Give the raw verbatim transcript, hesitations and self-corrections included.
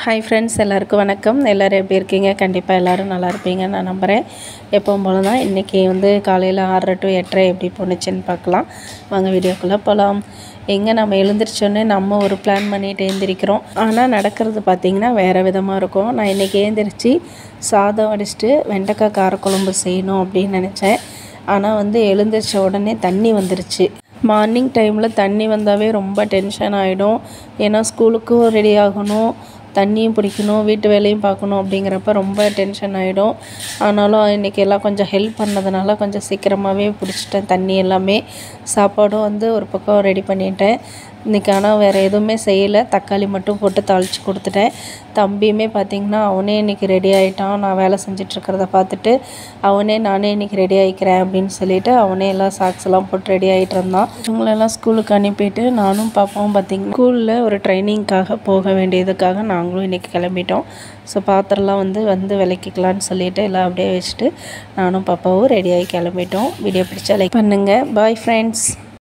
Hi friends, எல்லாருக்கும் வணக்கம். எல்லோரும் எப்படி இருக்கீங்க? கண்டிப்பாக எல்லோரும் நல்லா இருப்பீங்கன்னு நான் நம்புகிறேன். எப்பவும் போல தான் இன்றைக்கி வந்து காலையில் ஆறரை டு எட்டரை எப்படி போணுச்சுன்னு பார்க்கலாம். வாங்க வீடியோக்குள்ளே போகலாம். எங்கே நம்ம எழுந்திரிச்சோன்னே நம்ம ஒரு பிளான் பண்ணிட்டு எழுந்திரிக்கிறோம். ஆனால் நடக்கிறது பார்த்திங்கன்னா வேறு விதமாக இருக்கும். நான் இன்றைக்கி எழுந்திரிச்சு சாதம் வடிச்சிட்டு வெண்டைக்காய் காரக்குழம்பு செய்யணும் அப்படின்னு நினச்சேன். ஆனால் வந்து எழுந்திரிச்ச உடனே தண்ணி வந்துருச்சு. மார்னிங் டைமில் தண்ணி வந்தாவே ரொம்ப டென்ஷன் ஆகிடும். ஏன்னா ஸ்கூலுக்கும் ரெடி ஆகணும், தண்ணியும் பிடிக்கணும், வீட்டு வேலையும் பார்க்கணும். அப்படிங்கிறப்ப ரொம்ப டென்ஷன் ஆகிடும். ஆனாலும் இன்றைக்கி எல்லாம் கொஞ்சம் ஹெல்ப் பண்ணதுனால கொஞ்சம் சீக்கிரமாகவே பிடிச்சிட்டேன் தண்ணி எல்லாமே. சாப்பாடும் வந்து ஒரு பக்கம் ரெடி பண்ணிட்டேன் இன்றைக்கி. ஆனால் வேறு எதுவுமே செய்யலை, தக்காளி மட்டும் போட்டு தாளித்து கொடுத்துட்டேன். தம்பியுமே பார்த்திங்கன்னா அவனே இன்றைக்கி ரெடி ஆகிட்டான். நான் வேலை செஞ்சிட்ருக்கிறத பார்த்துட்டு அவனே நானே இன்றைக்கி ரெடி ஆகிக்கிறேன் அப்படின்னு சொல்லிவிட்டு அவனே எல்லாம் சாக்ஸ் எல்லாம் போட்டு ரெடி ஆகிட்டு இருந்தான். இவங்களெல்லாம் ஸ்கூலுக்கு அனுப்பிட்டு நானும் பாப்பாவும் பார்த்திங்கன்னா ஸ்கூலில் ஒரு ட்ரைனிங்காக போக வேண்டியதுக்காக நாங்களும் இன்றைக்கி கிளம்பிட்டோம். ஸோ பாத்திரம்லாம் வந்து வந்து விளக்கிக்கலான்னு சொல்லிவிட்டு எல்லாம் அப்படியே வச்சுட்டு நானும் பாப்பாவும் ரெடியாகி கிளம்பிட்டோம். வீடியோ பிடிச்சா லைக் பண்ணுங்கள். Bye friends.